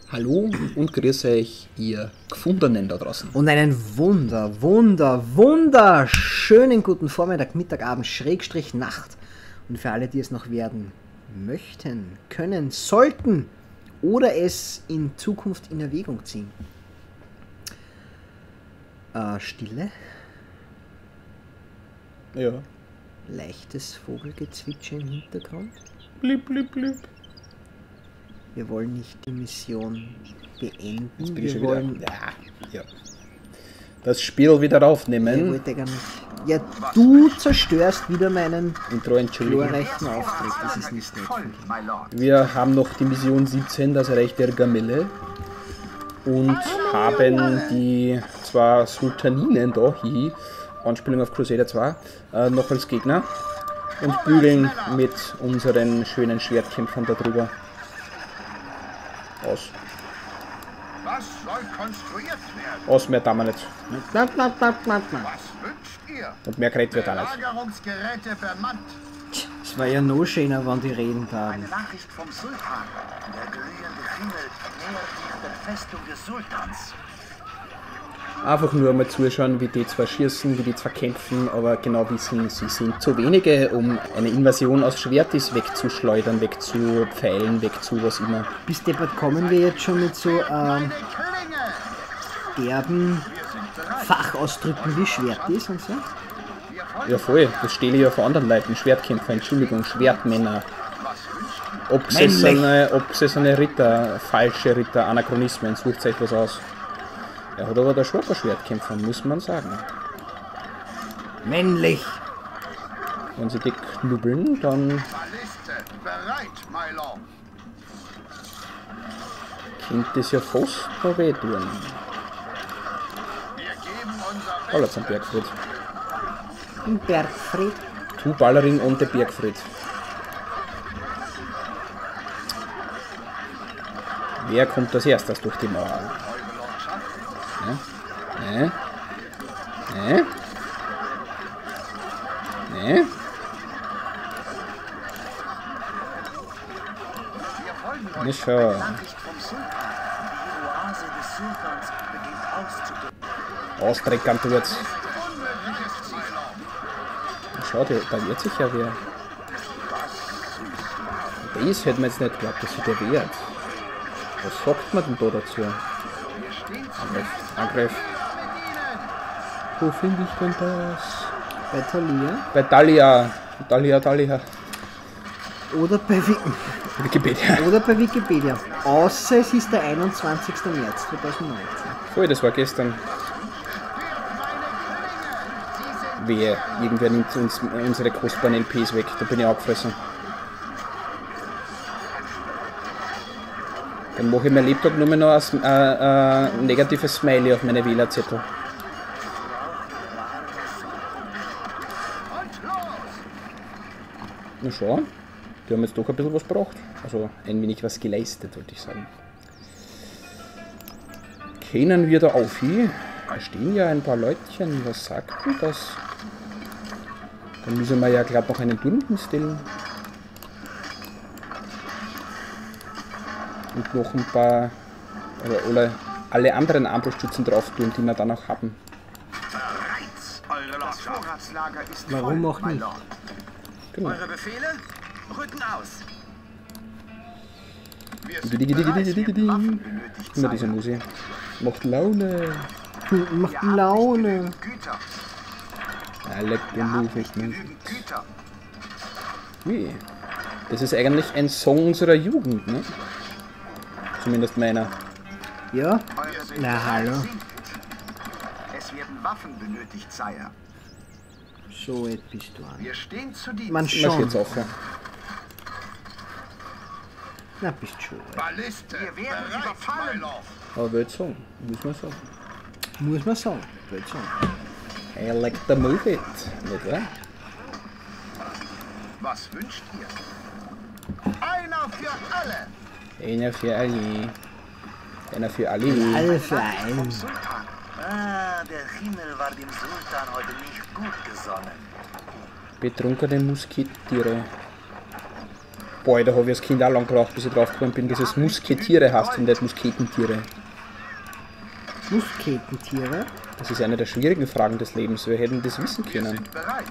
Hallo und grüß euch, ihr Gefundenen da draußen. Und einen wunderschönen guten Vormittag, Mittag, Abend, Schrägstrich, Nacht. Und für alle, die es noch werden möchten, können, sollten oder es in Zukunft in Erwägung ziehen. Stille. Ja. Leichtes Vogelgezwitscher im Hintergrund. Blip, blip, blip. Wir wollen nicht die Mission beenden. Jetzt bin ich Wir schon wollen. wieder. Ja. Das Spiel wieder Ich aufnehmen. wollte gar nicht. Ja, du zerstörst wieder meinen Intro, Entschuldigung. glorreichen Auftritt. Das ist nicht nett von dir. Wir haben noch die Mission 17, das Reich der Gamelle. Und haben die zwei Sultaninen da, hihi, Anspielung auf Crusader 2, noch als Gegner. Und bügeln mit unseren schönen Schwertkämpfern da drüber aus. Was soll konstruiert werden? Aus, mehr tun wir nicht. Was wünscht ihr? Und mehr geredet wird auch nicht. Lagerungsgeräte bemannt. Es war ja noch schöner, wenn die reden haben. Eine Nachricht vom Sultan. Der glühende Himmel nähert sich der Festung des Sultans. Einfach nur mal zuschauen, wie die zwei schießen, wie die zwei kämpfen, aber genau wissen, sie sind zu wenige, um eine Invasion aus Schwertis wegzuschleudern, wegzupfeilen, wegzu was immer. Bis deppert kommen wir jetzt schon mit so Meine Klinge! derben Wir sind bereit. Fachausdrücken wie Schwert ist und so. Wir folgen. Ja voll, das stehle ich ja von anderen Leuten, Schwertkämpfer, Entschuldigung, Schwertmänner, Was wünscht ihr? obsessene Ritter, falsche Ritter, Anachronismen, sucht euch was aus. Er hat aber der schwache Schwertkämpfer, muss man sagen. Männlich! Wenn sie die knubbeln, dann Balliste bereit, my lord. könnte das ja fast noch wehtun. Wir geben unser Aller zum Bergfried. Im Bergfried. Tu Ballerin und der Bergfried. Wer kommt als erstes durch die Mauer? Ne? Ne? Ne? Wir folgen euch. Ne, schau. Nachricht vom Sultan. Die Oase des Sultans beginnt auszudrücken. Ausdreckern tut's. Unmögliches, my lord. Schau, da wehrt sich ja wer. Das hätte man jetzt nicht geglaubt, dass sich der wehrt. Was sagt man denn da dazu? Wir stehen zu Angriff. Wo finde ich denn das? Bei Thalia. Bei Thalia. Oder bei, Wikipedia. oder bei Wikipedia. Außer es ist der 21. März 2019. Voll, das war gestern. Wer? Irgendwer nimmt uns unsere kostbaren LPs weg. Da bin ich aufgefressen. Dann mache ich mein Lebtag nur mehr noch ein negatives Smiley auf meine Wählerzettel. Na schau, die haben jetzt doch ein bisschen was gebracht. Also ein wenig was geleistet, wollte ich sagen. Kennen wir da auf hier? Da stehen ja ein paar Leutchen. Was sagt denn das? Dann müssen wir ja glaub noch einen Turm hinstellen. Und noch ein paar oder alle anderen Armbruststützen drauf tun, die wir dann auch haben. Das Vorratslager ist Warum voll, auch my nicht? lord. Genau. Eure Befehle? Rücken aus. Wir sind bereit, wenn Waffen benötigt Immer diese seien. Musik. Macht Laune. Macht Wir haben Laune. nicht genügend Güter. I like the Wir haben move nicht it. genügend Güter. Wie? Das ist eigentlich ein Song unserer Jugend, ne? Zumindest meiner. Ja? Eure Befehle Na hallo. sind. Es werden Waffen benötigt, Sire. So weit bist du an. Wir stehen zu Dienst. Man Mach schon. jetzt auf. Ja. Na, bist schon weit. Balliste Wir werden bereit, überfallen. my lord. Aber wird Song, muss man sagen. Muss man sagen. Wird sagen. I like the move it. Nicht wahr? Was wünscht ihr? Einer für alle. Einer für alle. Einer für alle. Alle für Nachricht vom einen. Sultan. Ah, der Himmel war dem Sultan heute nicht gut gesonnen. Betrunkene Musketiere. Boah, da habe ich als Kind auch lang gebraucht, bis ich drauf gekommen bin, dass es Musketiere heißt und nicht Musketentiere. Musketentiere? Das ist eine der schwierigen Fragen des Lebens. Wir hätten das wissen Wir können. sind bereit.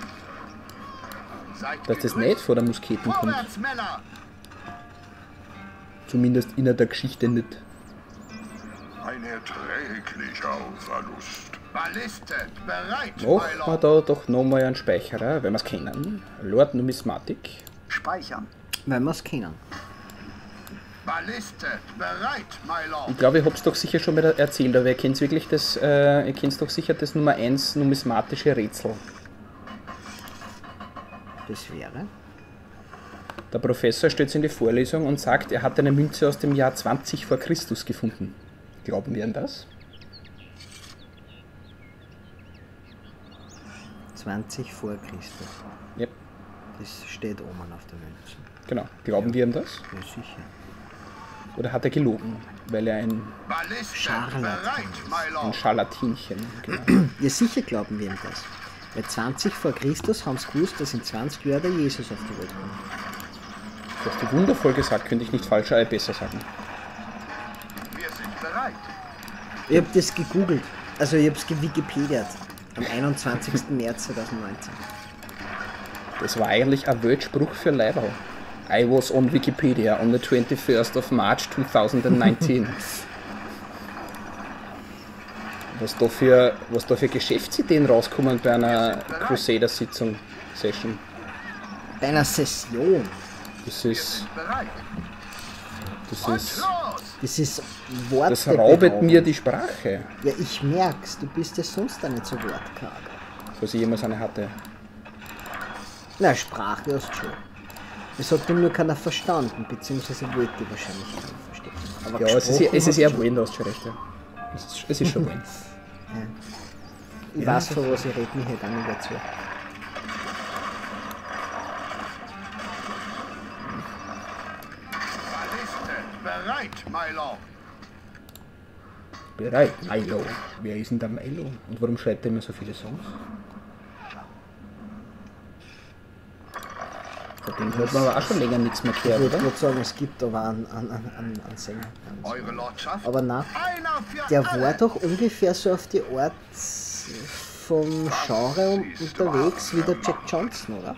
Seid Dass das gegrüßt. nicht vor der Musketen kommt. Vorwärts, Männer! Zumindest in der Geschichte nicht. Ein erträglicher Verlust. Balliste, bereit, Machen my wir Lord. da doch nochmal einen Speicherer, wenn wir es kennen. Lord Numismatik. Speichern. Weil wir es kennen. Balliste, bereit, my Lord. Ich glaube, ich habe es doch sicher schon mal erzählt, aber ihr kennt wirklich das, ihr kennt doch sicher das Nummer 1 numismatische Rätsel. Das wäre. Der Professor stellt sich in die Vorlesung und sagt, er hat eine Münze aus dem Jahr 20 vor Christus gefunden. Glauben wir an das? 20 vor Christus. Ja, Das steht oben auf der Münze. genau. Glauben wir an das? Ja, sicher. Oder hat er gelogen, weil er ein Balliste, Scharlatan. bereit, my Lord. Scharlatinchen, genau. Ja, sicher glauben wir an das. Bei 20 vor Christus haben sie gewusst, dass in 20 Jahren der Jesus auf die Welt kommt. Du hast du wundervoll gesagt, könnte ich nicht falscher, besser sagen. Wir sind bereit. Ich habe das gegoogelt. Also ich habe es gewikipediert. Am 21. März 2019. Das war eigentlich ein Weltspruch für Leiberl. I was on Wikipedia on the 21st of March 2019. Was da für Geschäftsideen rauskommen bei einer Crusader-Sitzung, Session. Bei einer Session. Das Wir ist, sind bereit. das Und ist, los! Das ist Worte. das raubet mir die Sprache, Ja, ich merk's. Du bist ja sonst auch nicht so wortkarg. was ich jemals eine hatte. Na, Sprache hast du schon. Das hat nur keiner verstanden, beziehungsweise wollte die wahrscheinlich keiner verstehen. Aber Ja, es gesprochen ist hast eher du wollen, da hast du schon recht. Ja. Es ist schon wollen. schon. Ich weiß, von was ich rede, mich halt auch nicht dazu. Balliste, bereit, my Lord. Bereit, Milo. Wer ist denn der Milo? Und warum schreibt er immer so viele Songs? Von dem hört man aber auch schon länger nichts mehr Ich gehört, würde oder? gerade sagen, es gibt aber einen Sänger. Eure Lordschaft. Aber nein, Einer für der alle. war doch ungefähr so auf die Art vom Genre unterwegs wie der Jack Johnson, oder?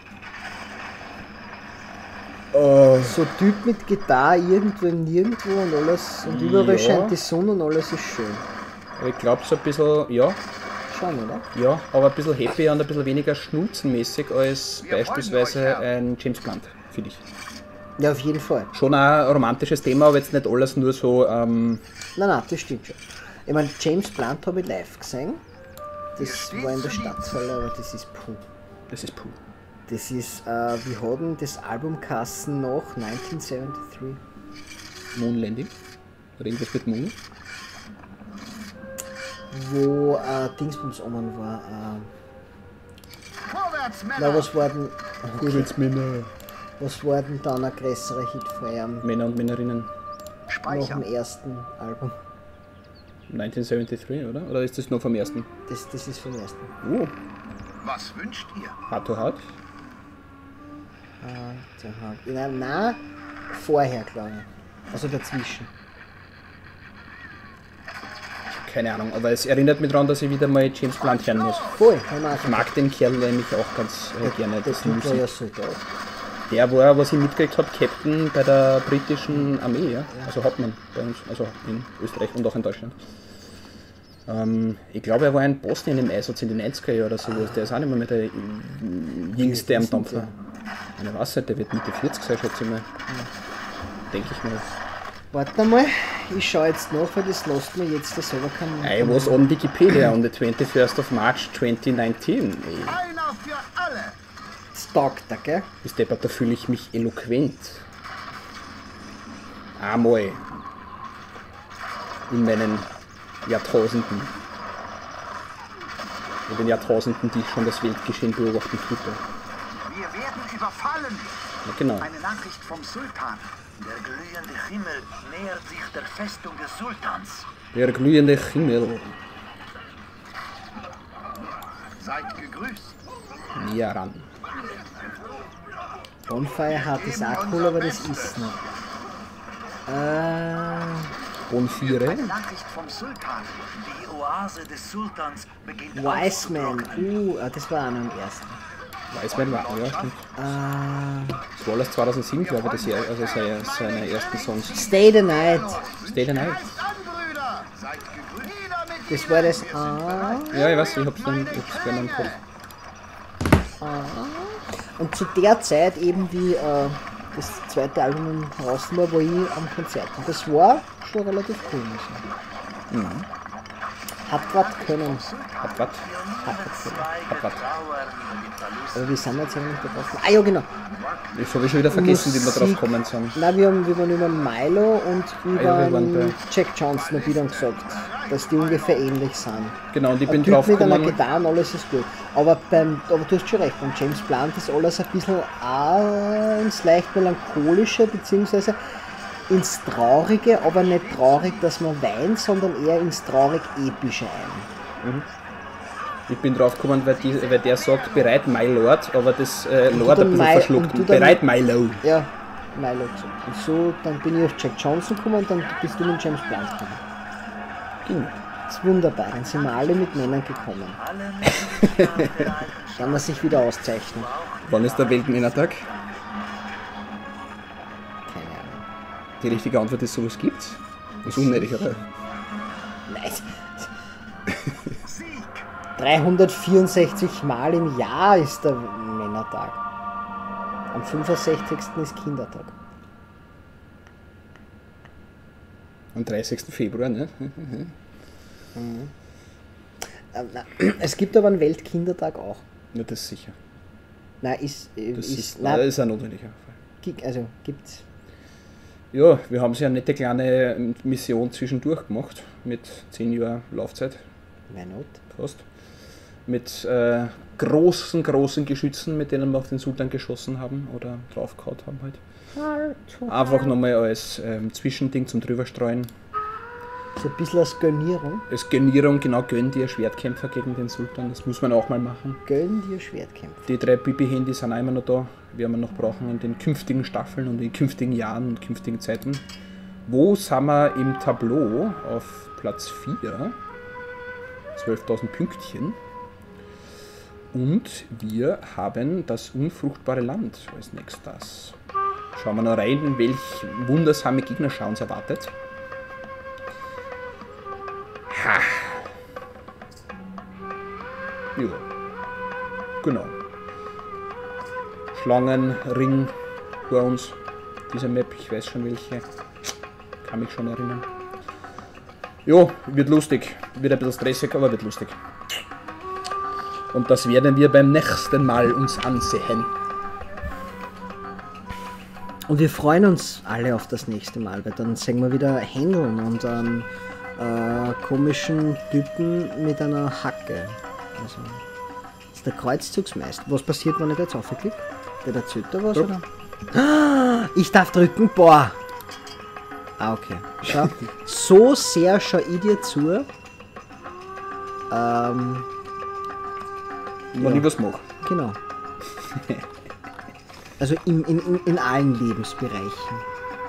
So Typ mit Gitarre irgendwo im Nirgendwo und alles und überall Ja. scheint die Sonne und alles ist schön. Aber ich glaube so ein bisschen, ja, Schon, oder? ja, aber ein bisschen happy und ein bisschen weniger schnulzenmäßig als Wir beispielsweise freuen euch, Herr. ein James Blunt, finde ich. Ja, auf jeden Fall. Schon ein romantisches Thema, aber jetzt nicht alles nur so, Nein, das stimmt schon. Ich meine, James Blunt habe ich live gesehen. Das war in der Stadthalle, aber das ist puh. das ist puh. Das ist, wir hatten das Album Kassen noch 1973. Moon Landing? Oder irgendwas mit Moon? Wo Dingsbums oben war. Vorwärts, Na, Männer. was war denn. Männer. Was war denn dann ein größerer Hit von ihm Männer und Männerinnen. nach Speichern. dem ersten Album? 1973, oder? Oder ist das noch vom ersten? Das ist vom ersten. Oh, Was wünscht ihr? Hard to Hard. Nein, vorher, glaube ich. Also dazwischen. Keine Ahnung, aber es erinnert mich daran, dass ich wieder mal James Blunt hören muss. Voll, haben wir auch Ich mag den Kerl nämlich auch ganz gerne. das Das tut er ja Musik. so da. Der war, was ich mitgekriegt habe, Captain bei der britischen Armee, ja? Also Hauptmann bei uns, also in Österreich und auch in Deutschland. Ich glaube, er war in Bosnien im Einsatz in den 90er Jahren oder sowas. Der ist auch nicht mehr der jüngste am Dampfer. Ich weiß nicht, der wird Mitte 40 sein, schätze ich mal. Denke ich mal. Warte mal, ich schaue jetzt nach, weil das lässt mir jetzt das selber keinen. I was on Wikipedia on the 21st of March 2019. Ey. Einer für alle. Das taugt da, gell? Bis deppert, da fühle ich mich eloquent. Einmal in meinen Jahrtausenden. In den Jahrtausenden, die ich schon das Weltgeschehen beobachten tue. Wir werden überfallen. Ja, genau. Eine Nachricht vom Sultan. Der glühende Himmel nähert sich der Festung des Sultans. Der glühende Himmel Seid gegrüßt. näher ran. Bonfire Hut ist auch cool, aber das ist noch. Bonfire. Eine Nachricht vom Sultan. Die Oase des Sultans beginnt Wise Man. aufzutrocknen. Das war auch noch im ersten. Weißwein war, ja, stimmt. Das war alles 2007, glaube ich, also seine ersten Songs. Stay the Night. Stay the Night. An, Brüder! Seid gegrüßt. Nieder mit Das war das Ja, ich weiß, ich hab's gerne im Kopf. Und zu der Zeit eben, wie das zweite Album draußen war, war ich am Konzert. Und das war schon relativ cool. Muss ich sagen. Hat was können. Hat was? Hat was. Aber wir sind jetzt eigentlich da drauf. Ah ja, genau. Ich habe schon wieder vergessen, wie wir Musik. drauf gekommen sind. Nein, wir waren über Milo und über wir waren bei- Jack Johnson, hab ich dann gesagt, dass die ungefähr ähnlich sind. Genau, und ich Ein bin Typ drauf mit einer gekommen. Gitarre und alles ist gut. Aber du hast schon recht, beim James Blunt ist alles ein bisschen auch ins leicht melancholische, beziehungsweise ins Traurige, aber nicht traurig, dass man weint, sondern eher ins traurig-epische ein. Ich bin drauf gekommen, weil der sagt, bereit, my Lord, aber das Lord dann ein bisschen my- verschluckt. und du dann- Bereit, my Low. Ja, Milo gesagt. Und so, dann bin ich auf Jack Johnson gekommen und dann bist du mit James Blunt gekommen. Genau. Das ist wunderbar, dann sind wir alle mit Männern gekommen. Alle Menschen Dann man sich wieder auszeichnen. Wann ist der Weltmännertag? Keine Ahnung. Die richtige Antwort ist, sowas gibt's. Das ist unnötig, oder? Nein. 364 Mal im Jahr ist der Männertag. Am 65. ist Kindertag. Am 30. Februar, ne? Es gibt aber einen Weltkindertag auch. Ja, das ist sicher. Nein, Das ist nein, ein notwendiger Fall. also gibt's. Ja, wir haben ja eine nette kleine Mission zwischendurch gemacht, mit 10 Jahren Laufzeit, Why not? fast. Mit großen Geschützen, mit denen wir auf den Sultan geschossen haben oder draufgehauen haben halt. Einfach nochmal als Zwischending zum Drüberstreuen. So ein bisschen als Gönnierung. Als Gönnierung, genau, gönn dir Schwertkämpfer gegen den Sultan, das muss man auch mal machen. Gönn dir Schwertkämpfe. Die 3 Bibi-Handys sind auch immer noch da, werden wir noch brauchen in den künftigen Staffeln und in den künftigen Jahren und künftigen Zeiten. Wo sind wir im Tableau? Auf Platz 4, 12.000 Pünktchen. Und wir haben das unfruchtbare Land als nächstes. Schauen wir noch rein, welch wundersame Gegnerschau uns erwartet. Ha! Ja, genau. Schlangenring vor uns. Diese Map, ich weiß schon welche. Kann mich schon erinnern. Jo, wird lustig. Wird ein bisschen stressig, aber wird lustig. Und das werden wir beim nächsten Mal uns ansehen. Und wir freuen uns alle auf das nächste Mal, weil dann sehen wir wieder Händeln und einen komischen Typen mit einer Hacke. Also, das ist der Kreuzzugsmeister. Was passiert, wenn ich da jetzt aufklicke? Der erzählt da was, oder? Ah, ich darf drücken, boah! Ah, okay. Schau, so sehr schau ich dir zu. Wenn ich was mache. Genau. Also in allen Lebensbereichen.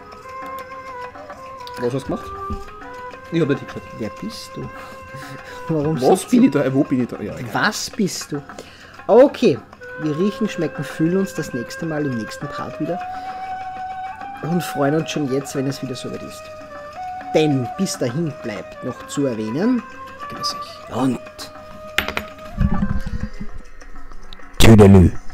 Was hast du gemacht? Ich habe nicht geschaut. Wer bist du? Warum Was sitzt bin ich da? Wo bin ich da? Ja, du? egal. Was bist du? Okay, wir riechen, schmecken, fühlen uns das nächste Mal im nächsten Part wieder und freuen uns schon jetzt, wenn es wieder soweit ist. Denn bis dahin bleibt noch zu erwähnen Grüß dich. und Tüdelü.